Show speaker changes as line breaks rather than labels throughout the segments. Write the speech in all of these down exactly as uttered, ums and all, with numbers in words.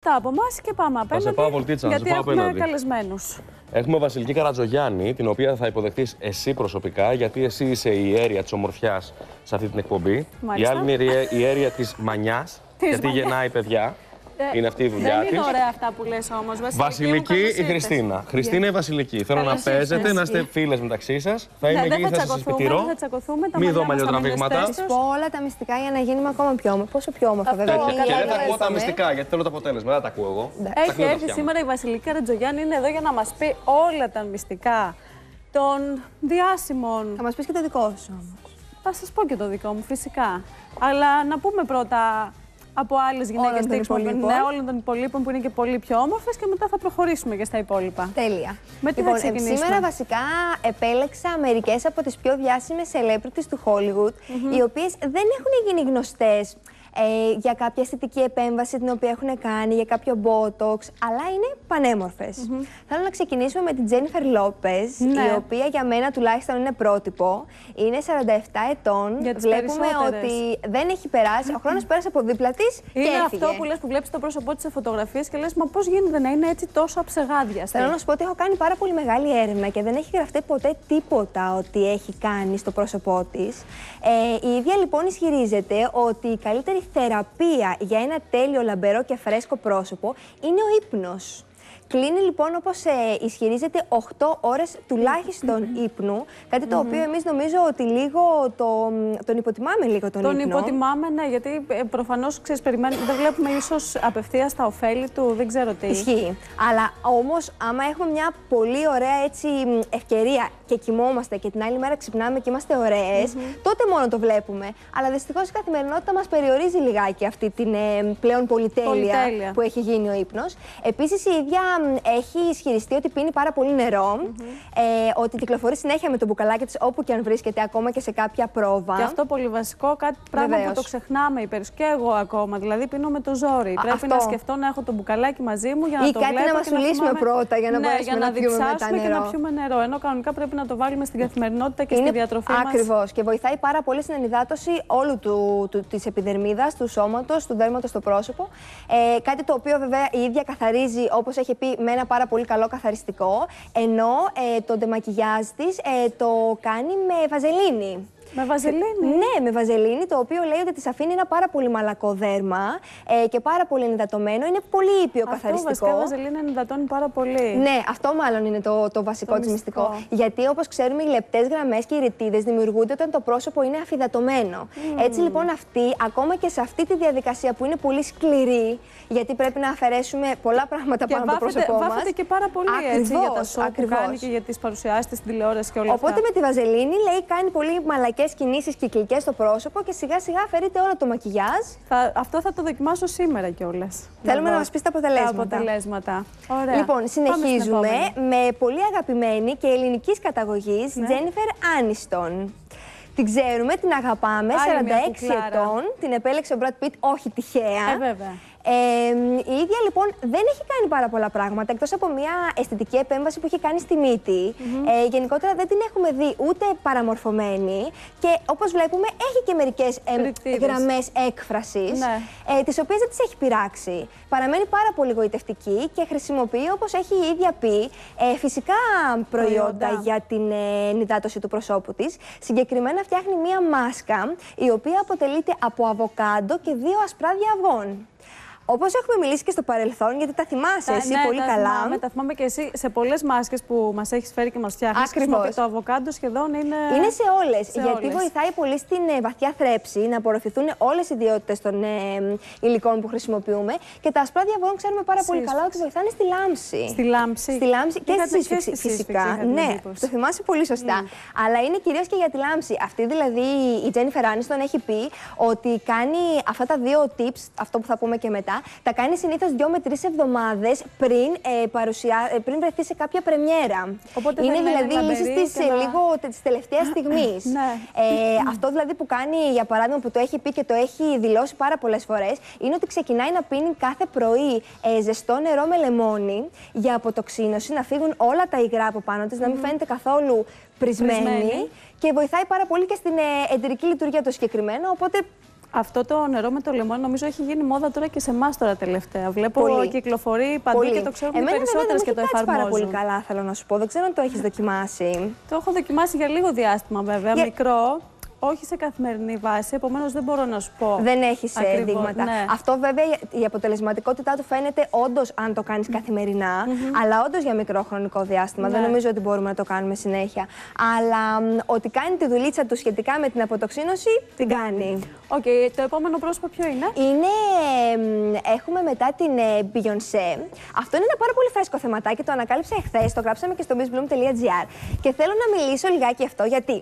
Αυτά από εμάς και πάμε απέναντι.
Θα σε πάω βολτίτσα,
γιατί
να σε πάω
έχουμε
απέναντι.
καλεσμένους.
Έχουμε Βασιλική Καρατζογιάννη, την οποία θα υποδεχτείς εσύ προσωπικά, γιατί εσύ είσαι η ιέρια της ομορφιάς σε αυτή την εκπομπή.
Μάλιστα.
Η άλλη είναι η ιέρια της μανιάς, γιατί
μανιάς.
γεννάει παιδιά.
Ε,
είναι αυτή η δουλειά
δεν
της.
είναι ωραία αυτά που λες όμως. Βασιλική,
Βασιλική η Χριστίνα. Χριστίνα η Βασιλική. Θέλω
Καλώς
να παίζετε,
ήρθες.
να είστε φίλες μεταξύ σας. Θα είμαι
Ναι,
εκεί,
δεν
θα
θα
σας
τσακωθούμε,
σπιτηρώ.
δεν θα τσακωθούμε. Τα
Μη δω
μαλλιά μας θα μείνουν
μαλλιοτραβήγματα.
στις
Θα
θέσεις
πω όλα τα μυστικά για να γίνουμε ακόμα πιο όμορφα. Πόσο πιο όμορφα,
Αυτό,
βέβαια.
Τέτοια.
Και δεν θα
Καλά,
ακούω τα
ήρθαμε.
μυστικά, γιατί θέλω το αποτέλεσμα. Δεν τα ακούω εγώ. Τα
Έχει
κλείνω τα
έρθει
αυτιά μου.
σήμερα η Βασιλική Καρατζογιάννη, είναι εδώ για να μας πει όλα τα μυστικά των διάσημων.
Θα μας πεις και το δικό σου όμως.
Θα σας πω και το δικό μου, φυσικά. Αλλά να πούμε πρώτα από άλλες γυναίκες
των
τύπου,
υπολείπων.
ναι, όλων των υπολείπων που είναι και πολύ πιο όμορφες και μετά θα προχωρήσουμε και στα υπόλοιπα.
Τέλεια.
Με τι
λοιπόν,
θα ξεκινήσουμε?
σήμερα βασικά επέλεξα μερικές από τις πιο διάσημες celebrities του Hollywood,
Mm-hmm.
οι οποίες δεν έχουν γίνει γνωστές ε, για κάποια αισθητική επέμβαση την οποία έχουν κάνει, για κάποιο botox, αλλά είναι πανέμορφες.
Mm-hmm.
Θέλω να ξεκινήσουμε με την Jennifer Lopez,
Ναι.
η οποία για μένα τουλάχιστον είναι πρότυπο. Είναι σαράντα επτά ετών.
Για τις
Βλέπουμε
περισσότερες.
ότι δεν έχει περάσει, ο χρόνος πέρασε από δίπλα της και
Είναι
έφυγε.
αυτό που λες, που βλέπεις το πρόσωπό της σε φωτογραφίες και λες, μα πώς γίνεται να είναι έτσι τόσο αψεγάδιαστη?
Θέλω να σου πω ότι έχω κάνει πάρα πολύ μεγάλη έρευνα και δεν έχει γραφτεί ποτέ τίποτα ότι έχει κάνει στο πρόσωπό της. Ε, η ίδια λοιπόν ισχυρίζεται ότι η καλύτερη θεραπεία για ένα τέλειο, λαμπερό και φρέσκο πρόσωπο είναι ο ύπνος. Κλείνει λοιπόν, όπως ε, ισχυρίζεται, οκτώ ώρες τουλάχιστον ύπνου. Κάτι το οποίο εμείς νομίζω ότι λίγο το, τον υποτιμάμε λίγο τον,
Τον
ύπνο.
υποτιμάμε, ναι, γιατί ε, προφανώς ξέρεις, περιμένουμε, δεν βλέπουμε ίσως απευθείας τα ωφέλη του, δεν ξέρω τι.
Ισχύει. Αλλά όμως, άμα έχουμε μια πολύ ωραία έτσι, ευκαιρία και κοιμόμαστε και την άλλη μέρα ξυπνάμε και είμαστε ωραίες, τότε μόνο το βλέπουμε. Αλλά δυστυχώς η καθημερινότητα μας περιορίζει λιγάκι αυτή την ε, πλέον πολυτέλεια,
Πολυτέλεια.
που έχει γίνει ο ύπνος. Επίσης, η ίδια μ, έχει ισχυριστεί ότι πίνει πάρα πολύ νερό, ε, ότι κυκλοφορεί συνέχεια με το μπουκαλάκι της όπου και αν βρίσκεται, ακόμα και σε κάποια πρόβα.
Και αυτό πολύ βασικό, κάτι πράγμα
Βεβαίως.
που το ξεχνάμε οι περισσότεροι. Και εγώ ακόμα. Δηλαδή πίνω με το ζόρι. Πρέπει
αυτό.
να σκεφτώ να έχω το μπουκαλάκι μαζί μου για να
Ή
το
κάτι
βλέπω
να
και
μασουλήσουμε
θυμάμαι...
πρώτα για να
ναι,
μπορέσουμε
για
να πιούμε μετά
διψάσουμε και
νερό.
να πιούμε νερό. Ενώ κανονικά πρέπει να το βάλουμε στην καθημερινότητα και στη διατροφή μας.
Ακριβώς. Και βοηθάει πάρα πολύ στην ενυδάτωση όλου του, του, της επιδερμίδας, του σώματος, του δέρματος στο πρόσωπο. Ε, κάτι το οποίο βέβαια η ίδια καθαρίζει, όπως έχει πει, με ένα πάρα πολύ καλό καθαριστικό. Ενώ ε, το ντεμακιγιάζ της ε, το κάνει με βαζελίνη.
Με βαζελίνη.
Ναι, με βαζελίνη, το οποίο λέει ότι της αφήνει ένα πάρα πολύ μαλακό δέρμα ε, και πάρα πολύ ενυδατωμένο. Είναι πολύ ήπιο
Αυτό
καθαριστικό.
βασικά η βαζελίνη ενυδατώνει πάρα πολύ.
Ναι, αυτό μάλλον είναι το, το βασικό
Το
της
μυστικό.
μυστικό. Γιατί όπως ξέρουμε, οι λεπτές γραμμές και οι ρητίδες δημιουργούνται όταν το πρόσωπο είναι αφυδατωμένο. Έτσι λοιπόν, αυτή, ακόμα και σε αυτή τη διαδικασία που είναι πολύ σκληρή, γιατί πρέπει να αφαιρέσουμε πολλά πράγματα
Και
πάνω από το
βάφεται,
πρόσωπό μας.
βάφεται και πάρα πολύ έτσι, για τα σοου που κάνει και για τις παρουσιάσεις της, στην τηλεόραση και όλα
Οπότε
αυτά.
με τη βαζελίνη, λέει, κάνει πολύ μαλακές κινήσεις κυκλικές στο πρόσωπο και σιγά σιγά αφαιρείται όλο το μακιγιάζ.
Θα, αυτό θα το δοκιμάσω σήμερα κιόλας.
Θέλουμε να μας πεις τα αποτελέσματα.
Τα αποτελέσματα. Ωραία.
Λοιπόν,
Πάμε στην
συνεχίζουμε
επόμενη.
με πολύ αγαπημένη και ελληνικής καταγωγής
Ναι.
Jennifer Aniston. Την ξέρουμε, την αγαπάμε,
Άλλη
σαράντα
μια
έξι
κουκλάρα.
ετών, την επέλεξε ο Brad Pitt, όχι τυχαία.
Ε, βέβαια.
Ε, η ίδια λοιπόν δεν έχει κάνει πάρα πολλά πράγματα, εκτός από μια αισθητική επέμβαση που έχει κάνει στη μύτη.
Mm-hmm.
ε, γενικότερα δεν την έχουμε δει ούτε παραμορφωμένη και όπως βλέπουμε έχει και μερικές ε,
Ρητίδες.
γραμμές έκφρασης,
Ναι.
ε, τις οποίες δεν τις έχει πειράξει. Παραμένει πάρα πολύ γοητευτική και χρησιμοποιεί, όπως έχει η ίδια πει, ε, φυσικά προϊόντα,
Προϊόντα.
για την ε, ενυδάτωση του προσώπου της. Συγκεκριμένα φτιάχνει μία μάσκα η οποία αποτελείται από αβοκάντο και δύο ασπράδια αυγών. Όπως έχουμε μιλήσει και στο παρελθόν, γιατί τα θυμάσαι
Τα-
εσύ
ναι,
πολύ
τα
καλά.
Θυμάμαι, τα θυμάμαι και εσύ σε πολλές μάσκες που μας έχεις φέρει και μας φτιάχνεις.
Ακριβώς.
Το αβοκάντο σχεδόν είναι.
Είναι σε όλες,
σε
γιατί
όλες.
βοηθάει πολύ στην ε, βαθιά θρέψη, να απορροφηθούν όλες οι ιδιότητες των ε, υλικών που χρησιμοποιούμε. Και τα ασπράδια αυγών ξέρουμε πάρα πολύ
Σύσφυξη.
καλά ότι βοηθάνε στη λάμψη.
Στη λάμψη.
Στη λάμψη και
Είχατε
στη σύσφυξη,
και στη σύσφυξη,
φυσικά.
είχα την
Ναι,
εντύπωση.
το θυμάσαι πολύ σωστά. Αλλά είναι κυρίως και για τη λάμψη. Αυτή δηλαδή η Jennifer Aniston έχει πει ότι κάνει αυτά τα δύο tips, αυτό που θα πούμε και μετά, τα κάνει συνήθως δύο με τρεις εβδομάδες πριν, ε, παρουσιά, ε, πριν βρεθεί σε κάποια πρεμιέρα.
Οπότε
είναι
θέλει να είναι
δηλαδή η λύση
λαμπερή
της
και
σε
να-
λίγο της τελευταίας στιγμής.
Ναι.
ε, αυτό δηλαδή που κάνει, για παράδειγμα, που το έχει πει και το έχει δηλώσει πάρα πολλές φορές, είναι ότι ξεκινάει να πίνει κάθε πρωί ε, ζεστό νερό με λεμόνι για αποτοξίνωση, να φύγουν όλα τα υγρά από πάνω της, να μην φαίνεται καθόλου πρισμένη.
Πρισμένη.
Και βοηθάει πάρα πολύ και στην ε, εντερική λειτουργία το συγκεκριμένο. Οπότε
Αυτό το νερό με το λεμόνι νομίζω έχει γίνει μόδα τώρα και σε εμάς τώρα τελευταία. Βλέπω
Πολύ.
κυκλοφορεί παντού
Πολύ.
και το ξέρουν οι
Εμένα,
περισσότερες και το εφαρμόζουν.
πάρα πολύ καλά, θέλω να σου πω. Δεν ξέρω αν το έχεις δοκιμάσει.
Το έχω δοκιμάσει για λίγο διάστημα βέβαια,
Για...
μικρό. Όχι σε καθημερινή βάση, επομένως δεν μπορώ να σου πω.
Δεν έχεις
ακριβώς,
δείγματα.
Ναι.
Αυτό βέβαια η αποτελεσματικότητά του φαίνεται όντως αν το κάνεις καθημερινά, mm-hmm. αλλά όντως για μικρό χρονικό διάστημα. Ναι. Δεν νομίζω ότι μπορούμε να το κάνουμε συνέχεια. Αλλά μ, ότι κάνει τη δουλίτσα του σχετικά με την αποτοξίνωση, την κάνει.
Οκ, okay, το επόμενο πρόσωπο ποιο είναι?
Είναι. Έχουμε μετά την Beyoncé. Αυτό είναι ένα πάρα πολύ φρέσκο θεματάκι. Το ανακάλυψα εχθές, το γράψαμε και στο miss bloom τελεία gr. Και θέλω να μιλήσω λιγάκι αυτό γιατί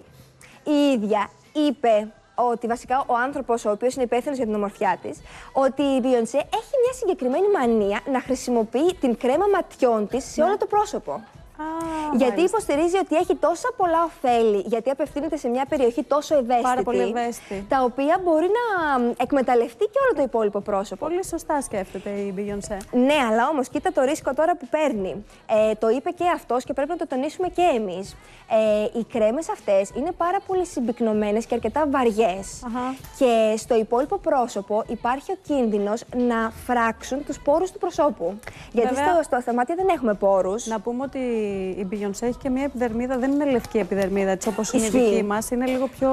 η ίδια είπε ότι βασικά ο άνθρωπος ο οποίος είναι υπεύθυνος για την ομορφιά της, ότι η Beyoncé έχει μια συγκεκριμένη μανία να χρησιμοποιεί την κρέμα ματιών της σε όλο το πρόσωπο.
Α,
γιατί
μάλιστα.
υποστηρίζει ότι έχει τόσα πολλά ωφέλη, γιατί απευθύνεται σε μια περιοχή τόσο ευαίσθητη,
Πάρα πολύ ευαίσθητη,
τα οποία μπορεί να εκμεταλλευτεί και όλο το υπόλοιπο πρόσωπο.
Πολύ σωστά σκέφτεται η Beyoncé.
Ναι, αλλά όμως κοίτα το ρίσκο τώρα που παίρνει. Ε, το είπε και αυτός και πρέπει να το τονίσουμε και εμείς. Ε, οι κρέμες αυτές είναι πάρα πολύ συμπυκνωμένες και αρκετά βαριές.
Αχα.
Και στο υπόλοιπο πρόσωπο υπάρχει ο κίνδυνος να φράξουν τους πόρους του προσώπου. Γιατί
Βέβαια,
στο, στο σταμάτια δεν έχουμε πόρους.
Να πούμε ότι η Beyoncé έχει και μια επιδερμίδα, δεν είναι λευκή επιδερμίδα, έτσι όπως είναι η
Ισχύει.
δική μας, είναι λίγο πιο,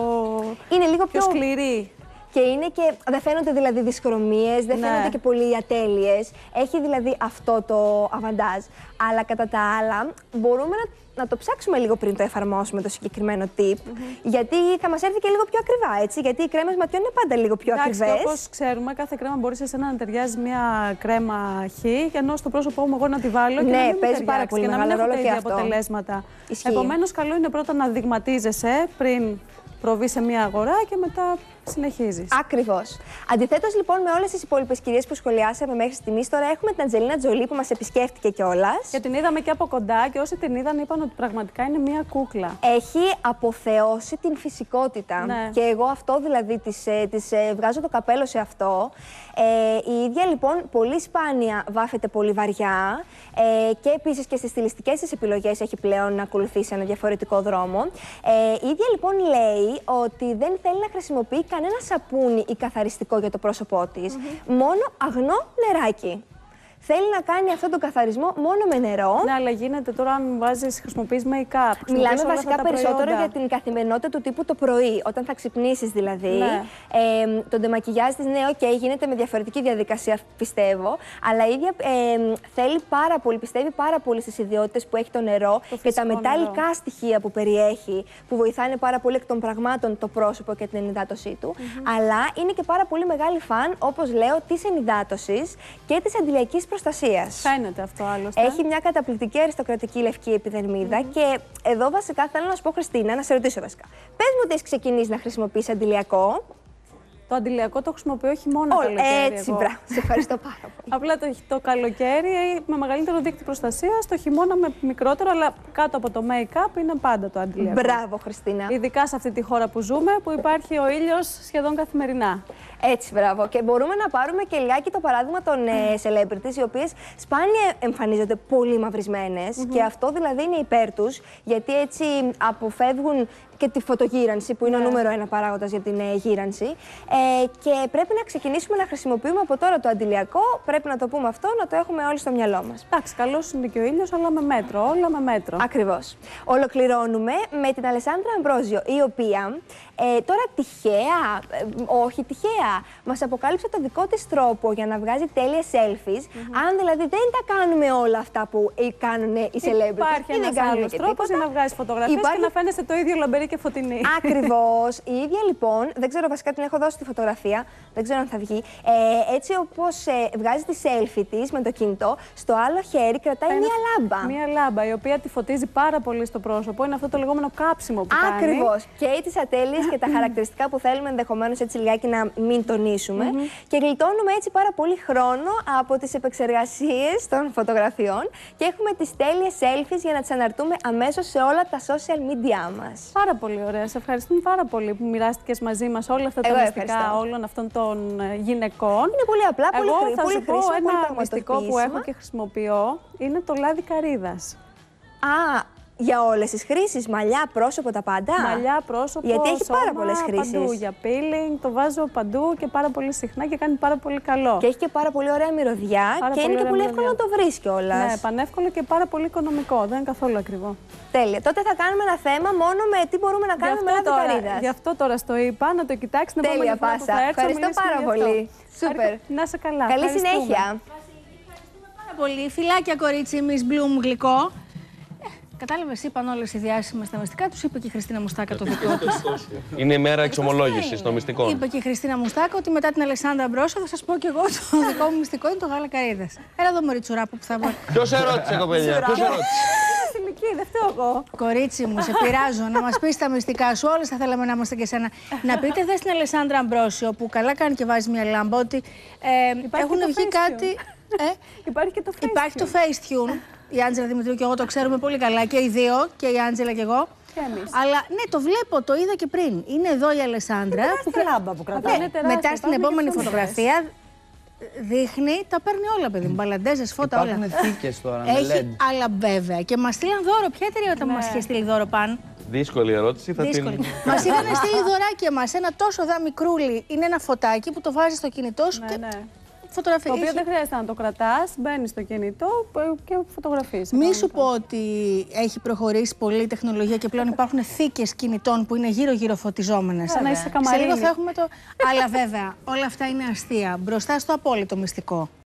Είναι λίγο
πιο
πιο
σκληρή.
Και είναι και. Δεν φαίνονται δηλαδή δυσκρομίες, δεν
Ναι.
φαίνονται και πολύ ατέλειες. Έχει δηλαδή αυτό το αβαντάζ. Αλλά κατά τα άλλα, μπορούμε να, να το ψάξουμε λίγο πριν το εφαρμόσουμε το συγκεκριμένο tip. Mm-hmm. Γιατί θα μας έρθει και λίγο πιο ακριβά, έτσι. Γιατί οι κρέμες ματιών είναι πάντα λίγο πιο
Εντάξει,
ακριβές.
όπως ξέρουμε, κάθε κρέμα μπορεί σε εσένα να ταιριάζει μια κρέμα χ, ενώ στο πρόσωπό μου εγώ να τη βάλω και
Ναι,
να μην
παίζει
μου
πάρα
ταιριάξει
πολύ
και να μην
μεγάλο
έχω
ρόλο
τα
και
ίδια
αυτό.
αποτελέσματα.
Ισχύει.
Επομένως, καλό είναι πρώτα να δειγματίζεσαι πριν προβεί σε μια αγορά και μετά συνεχίζεις.
Ακριβώς. Αντιθέτως, λοιπόν, με όλες τις υπόλοιπες κυρίες που σχολιάσαμε μέχρι στιγμής, τώρα έχουμε την Αντζελίνα Τζολί που μας επισκέφτηκε κιόλας.
Και την είδαμε και από κοντά και όσοι την είδαν είπαν ότι πραγματικά είναι μια κούκλα.
Έχει αποθεώσει την φυσικότητα.
Ναι.
Και εγώ αυτό δηλαδή της, ε, της ε, βγάζω το καπέλο σε αυτό. Ε, η ίδια λοιπόν πολύ σπάνια βάφεται πολύ βαριά ε, και επίσης και στις στιλιστικές της επιλογές έχει πλέον να ακολουθήσει ένα διαφορετικό δρόμο. Ε, η ίδια λοιπόν λέει ότι δεν θέλει να χρησιμοποιεί κανένα σαπούνι ή καθαριστικό για το πρόσωπό της, mm-hmm. μόνο αγνό νεράκι. Θέλει να κάνει αυτόν τον καθαρισμό μόνο με νερό.
Ναι, αλλά γίνεται τώρα αν βάζεις, χρησιμοποιείς make-up.
Μιλάμε βασικά περισσότερο για την καθημερινότητα του τύπου το πρωί, όταν θα ξυπνήσεις δηλαδή.
Ναι.
Ε, το ντεμακιγιάζ της, ναι, οκ, okay, γίνεται με διαφορετική διαδικασία, πιστεύω. Αλλά η ίδια ε, θέλει πάρα πολύ, πιστεύει πάρα πολύ στις ιδιότητες που έχει το νερό
το
και τα μεταλλικά
νερό.
στοιχεία που περιέχει, που βοηθάνε πάρα πολύ εκ των πραγμάτων το πρόσωπο και την ενυδάτωσή του. Mm-hmm. Αλλά είναι και πάρα πολύ μεγάλη φαν, όπως λέω, της ενυδάτωσης και της αντιλιακής προστασίας.
Φαίνεται αυτό άλλωστε.
Έχει μια καταπληκτική αριστοκρατική λευκή επιδερμίδα mm-hmm. και εδώ βασικά θέλω να σου πω, Χριστίνα, να σε ρωτήσω βασικά. Πες μου ότι έχεις ξεκινήσει να χρησιμοποιείς αντιλιακό.
Το αντιλιακό το χρησιμοποιώ όχι μόνο
All,
καλοκαίρι.
έτσι,
εγώ.
μπράβο. Σε ευχαριστώ πάρα πολύ.
Απλά το, το καλοκαίρι με μεγαλύτερο δίκτυο προστασίας, το χειμώνα με μικρότερο, αλλά κάτω από το make-up είναι πάντα το αντιλιακό.
Μπράβο, Χριστίνα.
Ειδικά σε αυτή τη χώρα που ζούμε, που υπάρχει ο ήλιος σχεδόν καθημερινά.
Έτσι, μπράβο. Και μπορούμε να πάρουμε και λιγάκι το παράδειγμα των ε, celebrities, οι οποίες σπάνια εμφανίζονται πολύ μαυρισμένες. Mm-hmm. Και αυτό δηλαδή είναι υπέρ τους, γιατί έτσι αποφεύγουν και τη φωτογύρανση, που είναι yeah. ο νούμερο ένα παράγοντας για την ε, γύρανση. Ε, και πρέπει να ξεκινήσουμε να χρησιμοποιούμε από τώρα το αντιλιακό. Πρέπει να το πούμε αυτό, να το έχουμε όλοι στο μυαλό μας.
Εντάξει, καλός είναι και ο ήλιος, αλλά με μέτρο. Όλα με μέτρο.
Ακριβώς. Ολοκληρώνουμε με την Αλεσάνδρα Αμπρόζιο, η οποία ε, τώρα τυχαία, ε, όχι τυχαία, μας αποκάλυψε το δικό της τρόπο για να βγάζει τέλειες selfies. Mm-hmm. Αν δηλαδή δεν τα κάνουμε όλα αυτά που ε, κάνουν οι celebrities.
Υπάρχει ένας άλλος τρόπος για να βγάζεις φωτογραφίες Υπάρχει... και να φαίνεσαι το ίδιο λαμπερή και φωτεινή.
Ακριβώς. Η ίδια λοιπόν, δεν ξέρω βασικά, την έχω δώσει τη φωτογραφία, δεν ξέρω αν θα βγει. Ε, έτσι όπως ε, βγάζει τη selfie της με το κινητό, στο άλλο χέρι κρατάει
Ένα,
μία λάμπα.
Μία λάμπα, η οποία τη φωτίζει πάρα πολύ στο πρόσωπο. Είναι αυτό το λεγόμενο κάψιμο που κάνει.
Ακριβώς. Και τις ατέλειες και τα χαρακτηριστικά που θέλουμε ενδεχομένως έτσι λιγάκι να μην τονίσουμε. Mm-hmm. Και γλιτώνουμε έτσι πάρα πολύ χρόνο από τις επεξεργασίες των φωτογραφιών και έχουμε τις τέλειες selfies για να τις αναρτούμε αμέσως σε όλα τα social media μας.
Πάρα πολύ ωραία. Σε ευχαριστούμε πάρα πολύ που μοιράστηκες μαζί μας όλα αυτά τα
Εγώ
μυστικά
ευχαριστώ.
όλων αυτών των γυναικών.
Είναι πολύ απλά, πολύ,
Εγώ
χρή,
θα
πολύ
σου πω
χρήσιμο,
ένα
πολύ
μυστικό που έχω και χρησιμοποιώ. Είναι το λάδι καρύδας.
Α, Για όλες τις χρήσεις, μαλλιά, πρόσωπο, τα πάντα.
Μαλλιά, πρόσωπο,
γιατί έχει
σώμα,
πάρα πολλές χρήσεις.
Παντού για peeling, το βάζω παντού και πάρα πολύ συχνά και κάνει πάρα πολύ καλό.
Και έχει και πάρα πολύ ωραία μυρωδιά
Πάρα
και
πολύ
είναι και πολύ
ωραία
εύκολο να το βρεις κιόλας.
Ναι, πανεύκολο και πάρα πολύ οικονομικό. Δεν είναι καθόλου ακριβό.
Τέλεια. Τότε θα κάνουμε ένα θέμα μόνο με τι μπορούμε να κάνουμε με λάδι καρύδας.
Γι' αυτό τώρα στο είπα, να το κοιτάξει την
Τέλεια,
επόμενη φορά που
Πάσα.
θα έρθω.
Ευχαριστώ πάρα πολύ. Σούπερ.
Να είσαι καλά.
Καλή συνέχεια.
Πάρα πολύ. Φιλάκια, κορίτσι, Miss Bloom γλυκό. Κατάλαβε, είπαν όλε οι διάσημε τα μυστικά, του είπε και η Χριστίνα Μουστάκα το δικό τη.
Είναι η μέρα εξομολόγησης των μυστικών.
Είπε και η Χριστίνα Μουστάκα ότι μετά την Αλεξάνδρα Μπρόσο θα σα πω κι εγώ το δικό μου μυστικό είναι το γάλα καρύδας. Έλα εδώ, μωρή τσουράπου που θα βγω.
Ποιος ερώτησε, κοπέλια, ποιος ερώτησε.
Ηλική, δεν φταίω εγώ.
Κορίτσι μου, σε πειράζω να μα πει τα μυστικά σου. Όλε θα θέλαμε να είμαστε και σένα. Να πείτε δε στην Αλεξάνδρα Μπρόσιο που καλά κάνει και βάζει μια λάμπα ότι ε, έχουν βγει κάτι. Ε,
Υπάρχει και το Facetune.
Υπάρχει το Facetune. Η Άντζελα Δημητρίου και εγώ το ξέρουμε πολύ καλά. Και οι δύο, και η Άντζελα και εγώ.
Και εμείς.
Αλλά ναι, το βλέπω, το είδα και πριν. Είναι εδώ η Αλεσάνδρα.
Που λάμπα που κρατάει.
Ναι,
τεράστια,
μετά στην
υπάρχουν
επόμενη
και
φωτογραφία δείχνει, τα παίρνει όλα, παιδί μου. Μπαλαντέζες, φώτα, όλα.
Υπάρχουν θήκες τώρα με ελ ι ντι.
Έχει, αλλά βέβαια. Και μας στείλαν δώρο. Ποια εταιρεία όταν μας είχε στείλει δώρο παν?
Δύσκολη ερώτηση, θα
Δύσκολη.
την...
Μας είχαν στείλει δωράκι εμάς. Ένα τόσο δα μικρούλι. Είναι ένα φωτάκι που το βάζεις στο κινητό σου
Ναι,
και
ναι.
φωτογραφία.
Το οποίο
Έχει-
δεν χρειάζεται να το κρατάς, μπαίνεις στο κινητό και φωτογραφίες.
Μη σου πω ότι έχει προχωρήσει πολύ η τεχνολογία και πλέον υπάρχουν θήκες κινητών που είναι γύρω-γύρω φωτιζόμενες.
Σαν να είσαι
Σε
καμαρίνι.
λίγο θα έχουμε το. Αλλά βέβαια, όλα αυτά είναι αστεία. Μπροστά στο απόλυτο μυστικό.